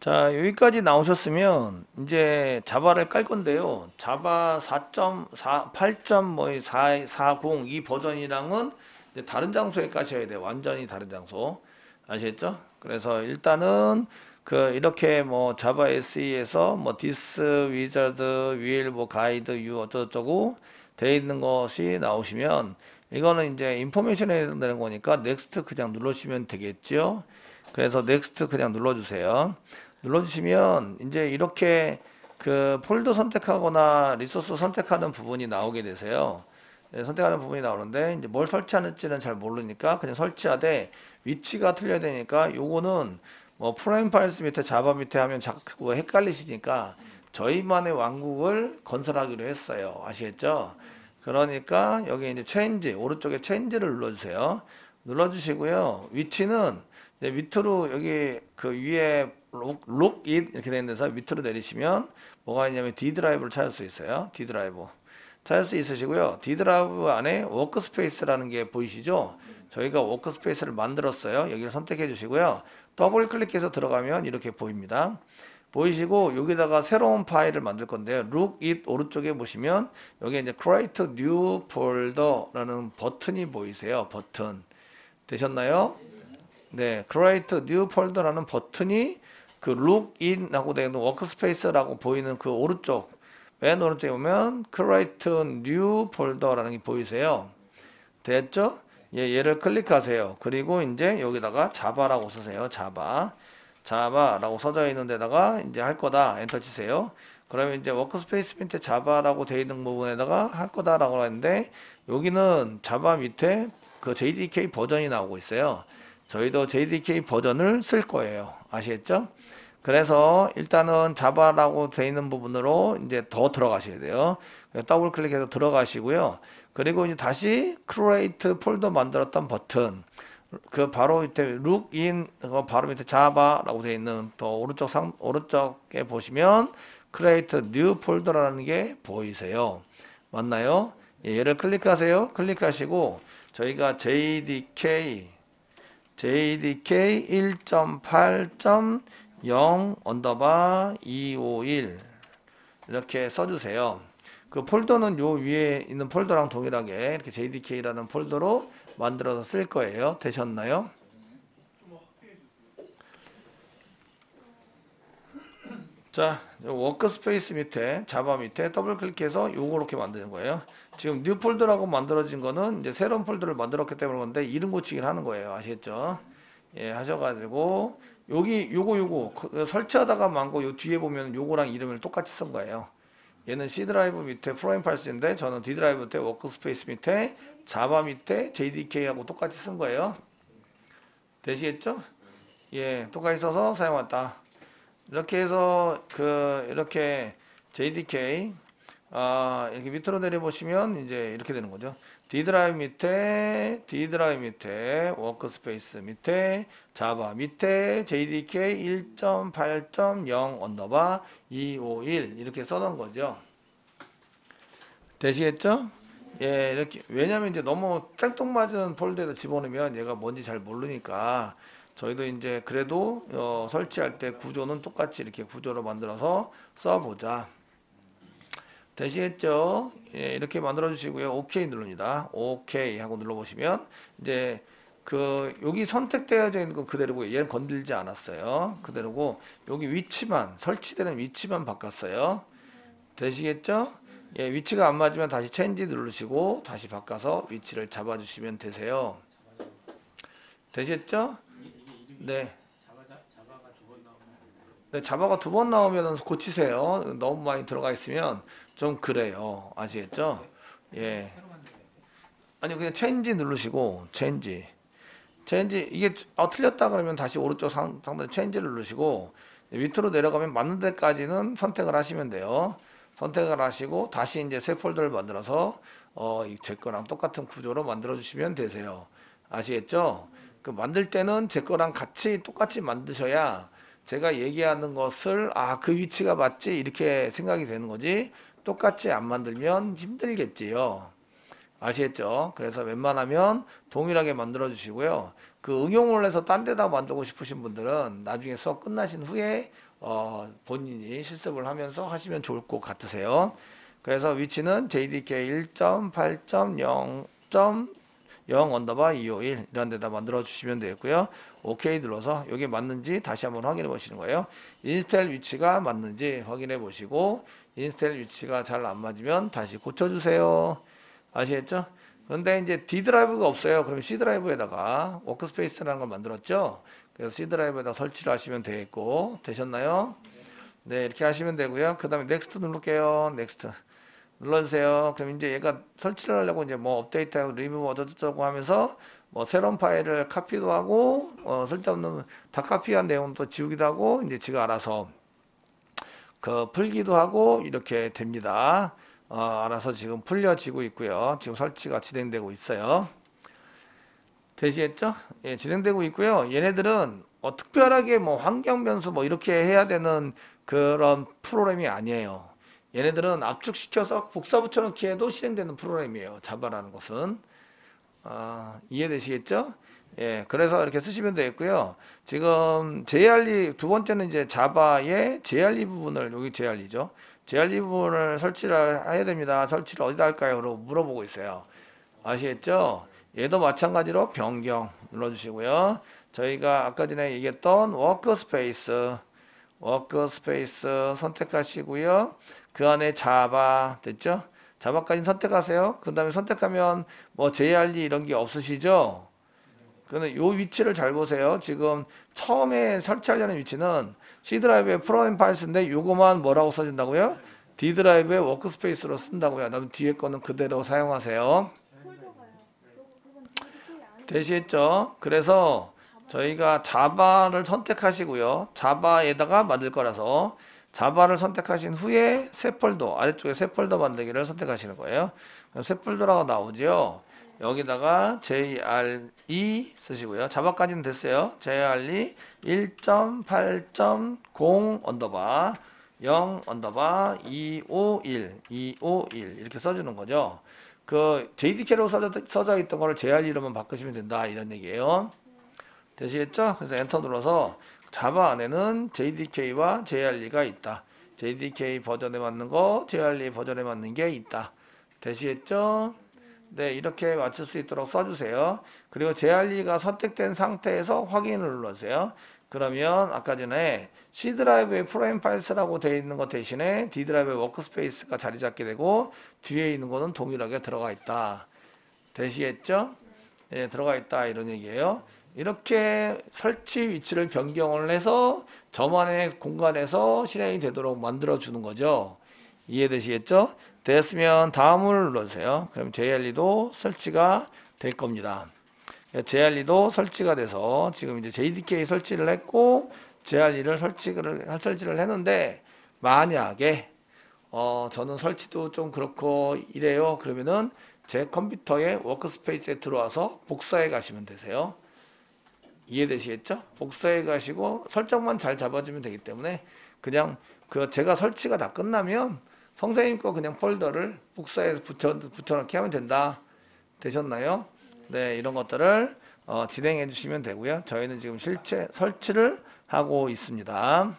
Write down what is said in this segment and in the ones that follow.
자, 여기까지 나오셨으면 이제 자바를 깔 건데요. 자바 4.4, 8.440 이 버전이랑은 이제 다른 장소에 까셔야 돼요. 완전히 다른 장소. 아시겠죠? 그래서 일단은 그 이렇게 뭐 자바 SE에서 뭐 this wizard will 뭐 guide you 어쩌고저쩌고 돼 있는 것이 나오시면 이거는 이제 인포메이션에 해당되는 거니까 next 그냥 누르시면 되겠죠. 그래서 next 그냥 눌러주세요. 눌러주시면 이제 이렇게 그 폴더 선택하거나 리소스 선택하는 부분이 나오게 되세요. 네, 선택하는 부분이 나오는데 이제 뭘 설치하는지는 잘 모르니까 그냥 설치하되 위치가 틀려야 되니까 요거는 뭐 프라임 파일스 밑에 자바 밑에 하면 자꾸 헷갈리시니까 저희만의 왕국을 건설하기로 했어요. 아시겠죠? 그러니까 여기 이제 체인지 오른쪽에 체인지를 눌러주세요. 눌러주시고요. 위치는 이제 밑으로 여기 그 위에 룩 잇 이렇게 되는 데서 밑으로 내리시면 뭐가 있냐면 D 드라이브를 찾을 수 있어요. D 드라이브 찾을 수 있으시고요. D 드라이브 안에 워크스페이스라는 게 보이시죠? 저희가 워크스페이스를 만들었어요. 여기를 선택해 주시고요. 더블 클릭해서 들어가면 이렇게 보입니다. 보이시고 여기다가 새로운 파일을 만들 건데요. Look it 오른쪽에 보시면 여기 이제 Create New Folder라는 버튼이 보이세요. 버튼 되셨나요? 네, Create New Folder라는 버튼이 그 Look in하고 되는 워크스페이스라고 보이는 그 오른쪽 맨 오른쪽에 보면 Create New Folder라는 게 보이세요. 됐죠? 예, 얘를 클릭하세요. 그리고 이제 여기다가 자바라고 쓰세요. 자바라고 써져 있는 데다가 이제 할 거다. 엔터 치세요. 그러면 이제 워크스페이스 밑에 자바라고 되어 있는 부분에다가 할 거다라고 하는데 여기는 자바 밑에 그 JDK 버전이 나오고 있어요. 저희도 JDK 버전을 쓸 거예요. 아시겠죠? 그래서 일단은 자바라고 되어 있는 부분으로 이제 더 들어가셔야 돼요. 더블 클릭해서 들어가시고요. 그리고 이제 다시 create 폴더 만들었던 버튼 그 바로 밑에 look in 바로 밑에 자바라고 되어 있는 또 오른쪽에 보시면 create new folder라는 게 보이세요. 맞나요? 예, 얘를 클릭하세요. 클릭하시고 저희가 JDK 1.8.0 언더바 251 이렇게 써주세요. 그 폴더는 요 위에 있는 폴더랑 동일하게 이렇게 JDK라는 폴더로 만들어서 쓸 거예요. 되셨나요? 자, 워크스페이스 밑에 자바 밑에 더블 클릭해서 요거 이렇게 만드는 거예요. 지금 뉴 폴더라고 만들어진 거는 이제 새로운 폴더를 만들었기 때문에 그런데 이름 고치기를 하는 거예요. 아시겠죠? 예, 하셔가지고 여기 요거 설치하다가 망고 요 뒤에 보면 요거랑 이름을 똑같이 쓴 거예요. 얘는 C 드라이브 밑에 프로임 파일스인데 저는 D 드라이브 밑에 워크스페이스 밑에 자바 밑에 JDK하고 똑같이 쓴 거예요. 되시겠죠? 예, 똑같이 써서 사용했다. 이렇게 해서 이렇게 JDK 이렇게 밑으로 내려 보시면 이제 이렇게 되는 거죠. D 드라이브 밑에 워크스페이스 밑에 자바 밑에 JDK 1.8.0 언더바 251 이렇게 써놓은 거죠. 되시겠죠? 예, 이렇게 왜냐면 이제 너무 땡뚱맞은 폴더에다 집어넣으면 얘가 뭔지 잘 모르니까 저희도 이제 그래도 설치할 때 구조는 똑같이 이렇게 구조로 만들어서 써보자. 되시겠죠? 예, 이렇게 만들어 주시고요. OK 누릅니다. OK 하고 눌러보시면 이제 여기 선택되어져 있는 거 그대로고 얘는 건들지 않았어요. 그대로고 여기 위치만 설치되는 위치만 바꿨어요. 되시겠죠? 예, 위치가 안 맞으면 다시 체인지 누르시고 다시 바꿔서 위치를 잡아주시면 되세요. 되셨죠? 네. 네, 자바가 두 번 나오면 고치세요. 너무 많이 들어가 있으면 좀 그래요. 아시겠죠? 예. 아니 그냥 체인지 누르시고 체인지 이게 틀렸다 그러면 다시 오른쪽 상단 체인지를 누르시고 밑으로 내려가면 맞는 데까지는 선택을 하시면 돼요. 선택을 하시고 다시 이제 새 폴더를 만들어서 제 거랑 똑같은 구조로 만들어 주시면 되세요. 아시겠죠? 그 만들 때는 제 거랑 같이 똑같이 만드셔야 제가 얘기하는 것을 그 위치가 맞지 이렇게 생각이 되는 거지 똑같이 안 만들면 힘들겠지요. 아시겠죠? 그래서 웬만하면 동일하게 만들어 주시고요. 그 응용을 해서 딴 데다 만들고 싶으신 분들은 나중에 수업 끝나신 후에 본인이 실습을 하면서 하시면 좋을 것 같으세요. 그래서 위치는 JDK 1.8.0.0 언더바 251 이런 데다 만들어 주시면 되겠고요. OK 눌러서 여기 맞는지 다시 한번 확인해 보시는 거예요. 인스텔 위치가 맞는지 확인해 보시고 인스텔 위치가 잘 안 맞으면 다시 고쳐 주세요. 아시겠죠? 그런데 이제 D 드라이브가 없어요. 그럼 C 드라이브에다가 워크스페이스라는 걸 만들었죠. 그래서 C 드라이브에다 설치를 하시면 되겠고 되셨나요? 네, 이렇게 하시면 되고요. 그 다음에 넥스트 누를게요. 넥스트 눌러주세요. 그럼 이제 얘가 설치를 하려고 이제 뭐 업데이트하고 리무브 어쩌고 하면서 뭐 새로운 파일을 카피도 하고 쓸데없는 다 카피한 내용도 지우기도 하고 이제 지가 알아서 그 풀기도 하고 이렇게 됩니다. 알아서 지금 풀려지고 있고요. 지금 설치가 진행되고 있어요. 되시겠죠? 예, 진행되고 있고요. 얘네들은 특별하게 뭐 환경 변수 뭐 이렇게 해야 되는 그런 프로그램이 아니에요. 얘네들은 압축시켜서 복사 붙여넣기 해도 실행되는 프로그램이에요. 자바라는 것은. 이해되시겠죠? 예, 그래서 이렇게 쓰시면 되겠고요. 지금 JRE 두 번째는 이제 자바의 JRE 부분을 여기 JRE죠. JRE 부분을 설치를 해야 됩니다. 설치를 어디다 할까요? 라고 물어보고 있어요. 아시겠죠? 얘도 마찬가지로 변경 눌러주시고요. 저희가 아까 전에 얘기했던 워크스페이스 선택하시고요. 그 안에 자바 됐죠? 자바까지 선택하세요. 그 다음에 선택하면 뭐 JRE 이런 게 없으시죠? 그런데 요 위치를 잘 보세요. 지금 처음에 설치하려는 위치는 C 드라이브의 프로그램 파일스인데 요거만 뭐라고 써진다고요? D 드라이브의 워크스페이스로 쓴다고요. 그럼 뒤에 거는 그대로 사용하세요. 되시겠죠? 그래서 저희가 자바를 선택하시고요. 자바에다가 만들 거라서 자바를 선택하신 후에 새 폴더 아래쪽에 새 폴더 만들기를 선택하시는 거예요. 그럼 새 폴더라고 나오죠. 여기다가 JRE 쓰시고요. 자바까지는 됐어요. JRE 1.8.0 언더바 0 언더바 251 이렇게 써주는 거죠. 그 JDK로 써져 있던 거를 JRE로만 바꾸시면 된다 이런 얘기예요. 되시겠죠? 그래서 엔터 눌러서 자바 안에는 JDK와 JRE가 있다. JDK 버전에 맞는 거, JRE 버전에 맞는 게 있다. 되시겠죠? 네, 이렇게 맞출 수 있도록 써주세요. 그리고 JRE가 선택된 상태에서 확인을 눌러주세요. 그러면 아까 전에 C 드라이브의 프로그램 파일스라고 되어 있는 것 대신에 D 드라이브의 워크스페이스가 자리 잡게 되고 뒤에 있는 거는 동일하게 들어가 있다. 되시겠죠? 네, 들어가 있다 이런 얘기예요. 이렇게 설치 위치를 변경을 해서 저만의 공간에서 실행이 되도록 만들어 주는 거죠. 이해되시겠죠? 됐으면 다음을 눌러주세요. 그럼 JRE도 설치가 될 겁니다. JRE도 설치가 돼서 지금 이제 JDK 설치를 했고 JRE를 설치를 했는데 만약에 저는 설치도 좀 그렇고 이래요. 그러면은 제 컴퓨터에 워크스페이스에 들어와서 복사해 가시면 되세요. 이해되시겠죠? 복사해 가시고 설정만 잘 잡아주면 되기 때문에 그냥 제가 설치가 다 끝나면 선생님 거 그냥 폴더를 복사해서 붙여넣기 하면 된다. 되셨나요? 네, 이런 것들을 진행해 주시면 되고요. 저희는 지금 실제 설치를 하고 있습니다.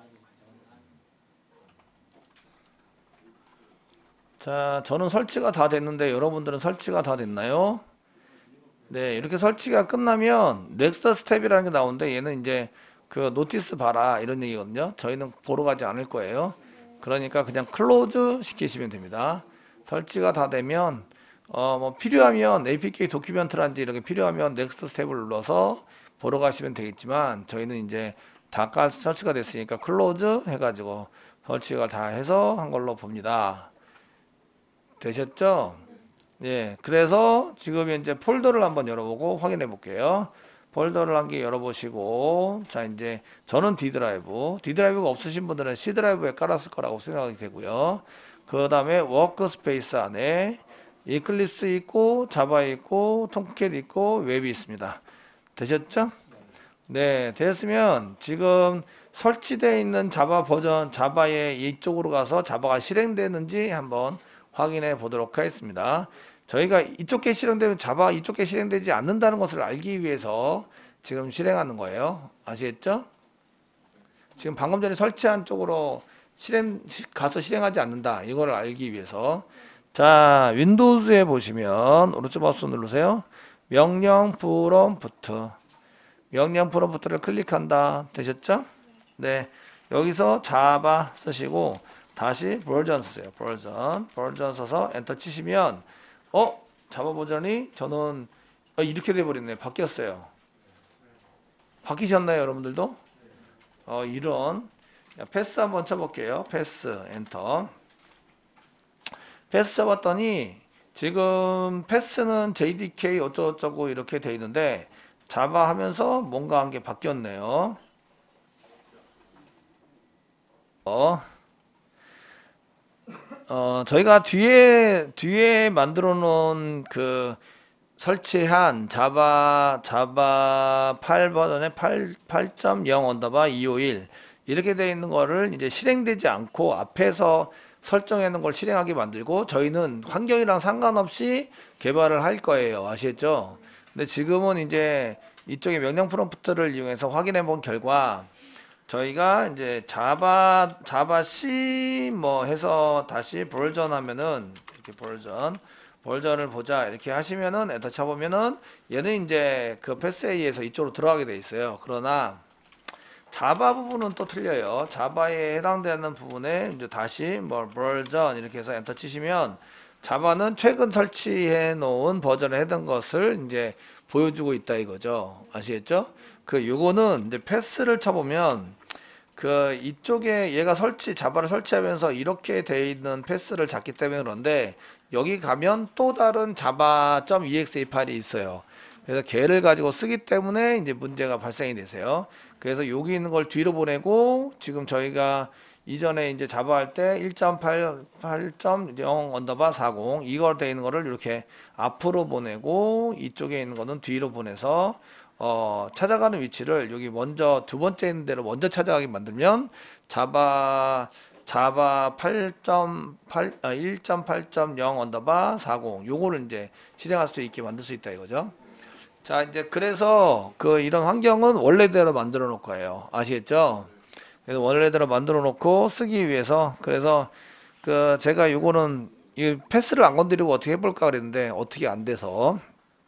자, 저는 설치가 다 됐는데 여러분들은 설치가 다 됐나요? 네, 이렇게 설치가 끝나면 넥스트 스텝이라는 게 나오는데 얘는 이제 그 노티스 봐라 이런 얘기거든요. 저희는 보러 가지 않을 거예요. 그러니까 그냥 클로즈 시키시면 됩니다. 설치가 다 되면 뭐 필요하면 APK 도큐멘트란지 이렇게 필요하면 넥스트 스텝을 눌러서 보러 가시면 되겠지만 저희는 이제 다 설치가 됐으니까 클로즈 해가지고 설치가 다 해서 한 걸로 봅니다. 되셨죠? 예, 그래서 지금 이제 폴더를 한번 열어보고 확인해 볼게요. 폴더를 한 개 열어보시고, 자, 이제 저는 D 드라이브가 없으신 분들은 C 드라이브에 깔았을 거라고 생각이 되고요. 그 다음에 워크스페이스 안에 이클립스 있고, 자바 있고, 톰캣 있고, 웹이 있습니다. 되셨죠? 네, 됐으면 지금 설치되어 있는 자바 버전, 자바의 이쪽으로 가서 자바가 실행되는지 한번 확인해 보도록 하겠습니다. 저희가 이쪽 게 실행되면 자바 이쪽 게 실행되지 않는다는 것을 알기 위해서 지금 실행하는 거예요. 아시겠죠? 지금 방금 전에 설치한 쪽으로 가서 실행하지 않는다. 이걸 알기 위해서. 자, 윈도우즈에 보시면 오른쪽 마우스 누르세요. 명령 프롬프트. 명령 프롬프트를 클릭한다. 되셨죠? 네. 여기서 자바 쓰시고 다시 버전 쓰세요. 버전 써서 엔터 치시면 자바 버전이 저는 이렇게 돼 버렸네. 바뀌었어요. 바뀌셨나요, 여러분들도? 이런 패스 한번 쳐볼게요. 패스 엔터. 패스 쳐봤더니 지금 패스는 JDK 어쩌고저쩌고 이렇게 돼 있는데 자바 하면서 뭔가 한 게 바뀌었네요. 저희가 뒤에 만들어 놓은 그 설치한 자바 8 버전의 8.0 언더바 251 이렇게 되어 있는 거를 이제 실행되지 않고 앞에서 설정해 놓은 걸 실행하게 만들고 저희는 환경이랑 상관없이 개발을 할 거예요. 아시겠죠? 근데 지금은 이제 이쪽에 명령 프롬프트를 이용해서 확인해 본 결과 저희가 이제 자바 C 뭐 해서 다시 버전 하면은 이렇게 버전을 보자 이렇게 하시면은 엔터 쳐보면은 얘는 이제 그 패스A에서 이쪽으로 들어가게 돼 있어요. 그러나 자바 부분은 또 틀려요. 자바에 해당되는 부분에 이제 다시 뭐 버전 이렇게 해서 엔터 치시면 자바는 최근 설치해 놓은 버전에 해당 것을 이제 보여주고 있다 이거죠. 아시겠죠? 요거는 이제 패스를 쳐보면 이쪽에 얘가 자바를 설치하면서 이렇게 돼 있는 패스를 잡기 때문에 그런데 여기 가면 또 다른 java.exe 파일이 있어요. 그래서 걔를 가지고 쓰기 때문에 이제 문제가 발생이 되세요. 그래서 여기 있는 걸 뒤로 보내고 지금 저희가 이전에 이제 자바 할 때 1.8.0 언더바 40 이걸 돼 있는 거를 이렇게 앞으로 보내고 이쪽에 있는 거는 뒤로 보내서 찾아가는 위치를 여기 먼저 두 번째 있는 대로 먼저 찾아가게 만들면 자바 1.8.0 언더바 40 요거를 이제 실행할 수 있게 만들 수 있다 이거죠. 자, 이제 그래서 이런 환경은 원래대로 만들어 놓을 거예요. 아시겠죠? 그래서 원래대로 만들어 놓고 쓰기 위해서 그래서 제가 요거는 이 패스를 안 건드리고 어떻게 해볼까 그랬는데 어떻게 안 돼서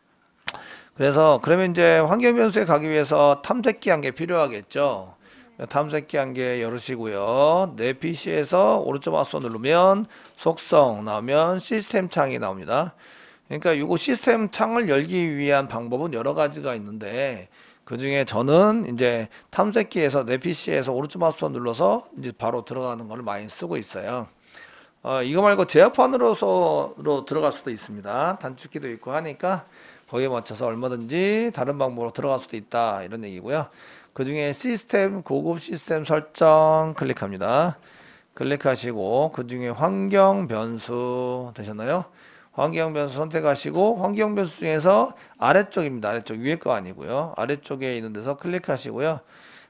그래서 그러면 이제 환경 변수에 가기 위해서 탐색기 한 개 필요하겠죠. 탐색기 한 개 열으시고요. 내 PC에서 오른쪽 마우스 누르면 속성 나오면 시스템 창이 나옵니다. 그러니까 이거 시스템 창을 열기 위한 방법은 여러 가지가 있는데 그 중에 저는 이제 탐색기에서 내 PC에서 오른쪽 마우스 눌러서 이제 바로 들어가는 걸 많이 쓰고 있어요. 이거 말고 제어판으로 들어갈 수도 있습니다. 단축키도 있고 하니까 거기에 맞춰서 얼마든지 다른 방법으로 들어갈 수도 있다 이런 얘기고요. 그 중에 고급 시스템 설정 클릭합니다. 클릭하시고 그 중에 환경 변수 되셨나요? 환경 변수 선택하시고 환경 변수 중에서 아래쪽입니다. 아래쪽 위에 거 아니고요. 아래쪽에 있는 데서 클릭하시고요.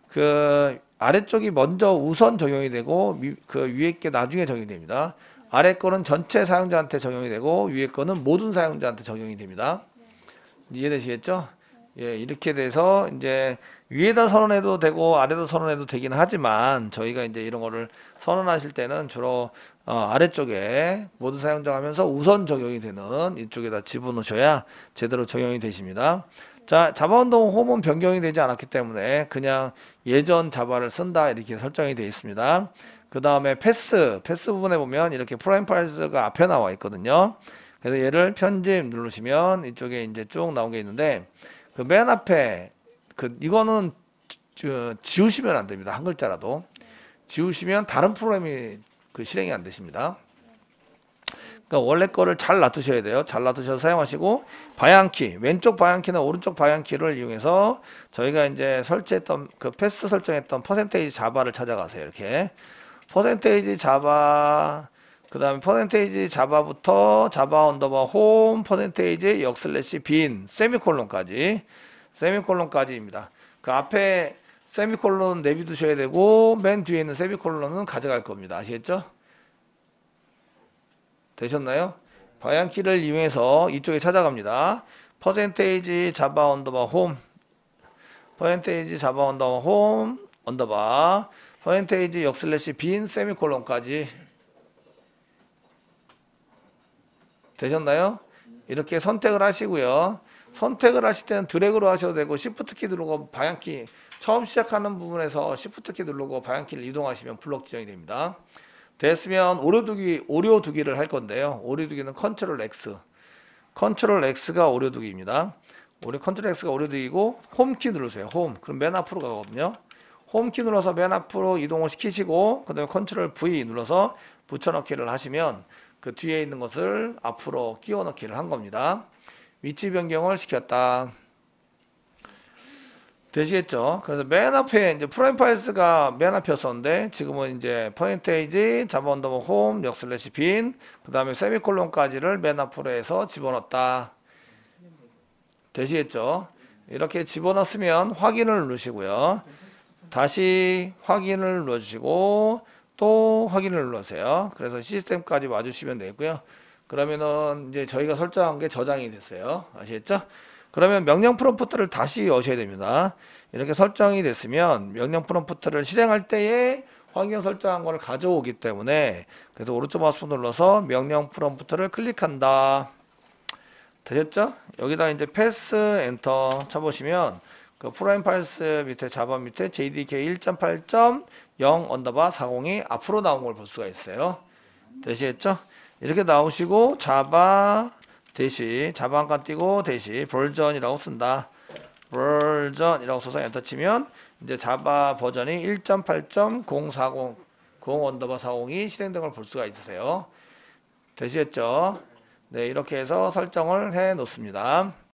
아래쪽이 먼저 우선 적용이 되고 위에 게 나중에 적용이 됩니다. 아래 거는 전체 사용자한테 적용이 되고 위에 거는 모든 사용자한테 적용이 됩니다. 이해되시겠죠? 예, 이렇게 돼서 이제 위에다 선언해도 되고 아래도 선언해도 되긴 하지만 저희가 이제 이런 거를 선언하실 때는 주로 아래쪽에 모든 사용자 하면서 우선 적용이 되는 이쪽에다 집어넣으셔야 제대로 적용이 되십니다. 자, 자바 운동 홈은 변경이 되지 않았기 때문에 그냥 예전 자바를 쓴다 이렇게 설정이 되어 있습니다. 그 다음에 패스 부분에 보면 이렇게 프라임 파일즈가 앞에 나와 있거든요. 그래서 얘를 편집 누르시면 이쪽에 이제 쭉 나온 게 있는데 맨 앞에 이거는 지우시면 안 됩니다. 한 글자라도 지우시면 다른 프로그램이 실행이 안 되십니다. 그러니까 원래 거를 잘 놔두셔야 돼요. 잘 놔두셔서 사용하시고 방향키 왼쪽 방향키나 오른쪽 방향키를 이용해서 저희가 이제 설치했던 패스 설정했던 퍼센테이지 자바를 찾아가세요. 이렇게 퍼센테이지 자바 그 다음에 퍼센테이지 자바부터 자바 언더바 홈 퍼센테이지 역슬래시 빈 세미콜론까지입니다. 그 앞에 세미콜론 내비두셔야 되고 맨 뒤에 있는 세미콜론은 가져갈 겁니다. 아시겠죠? 되셨나요? 방향키를 이용해서 이쪽에 찾아갑니다. 퍼센테이지 자바 언더바 홈 퍼센테이지 자바 언더바 홈 언더바 퍼센테이지 역슬래시 빈 세미콜론까지 되셨나요? 이렇게 선택을 하시고요. 선택을 하실 때는 드래그로 하셔도 되고 시프트 키 누르고 방향키 처음 시작하는 부분에서 시프트 키 누르고 방향키를 이동하시면 블록 지정이 됩니다. 됐으면 오려두기를 할 건데요. 오려두기는 컨트롤 X. 컨트롤 X가 오려두기입니다. 컨트롤 X가 오려두기고 홈키 누르세요. 홈. 그럼 맨 앞으로 가거든요. 홈키 눌러서 맨 앞으로 이동을 시키시고 그 다음에 컨트롤 V 눌러서 붙여넣기를 하시면 그 뒤에 있는 것을 앞으로 끼워 넣기를 한 겁니다. 위치 변경을 시켰다. 되시겠죠? 그래서 맨 앞에 이제 프라임 파일스가 맨 앞이었었는데 지금은 이제 퍼센테이지 자바 언더바 홈 역슬래시 빈 그 다음에 세미콜론까지를 맨 앞으로 해서 집어넣었다. 되시겠죠? 이렇게 집어넣었으면 확인을 누르시고요. 다시 확인을 눌러주시고 또 확인을 눌러주세요. 그래서 시스템까지 와주시면 되고요. 그러면은 이제 저희가 설정한 게 저장이 됐어요. 아시겠죠? 그러면 명령 프롬프트를 다시 여셔야 됩니다. 이렇게 설정이 됐으면 명령 프롬프트를 실행할 때에 확인 설정한 걸 가져오기 때문에 그래서 오른쪽 마우스 눌러서 명령 프롬프트를 클릭한다. 되셨죠? 여기다 이제 패스 엔터 쳐보시면 그 프라임 파일스 밑에 자바 밑에 JDK 1.8.0 언더바 402 앞으로 나온 걸 볼 수가 있어요. 되시겠죠? 이렇게 나오시고 자바 대시 자바 한 칸 띄고 대시 버전이라고 쓴다. 버전이라고 써서 엔터 치면 이제 자바 버전이 1.8.040 0 언더바 402 실행된 걸 볼 수가 있으세요. 되시겠죠? 네, 이렇게 해서 설정을 해 놓습니다.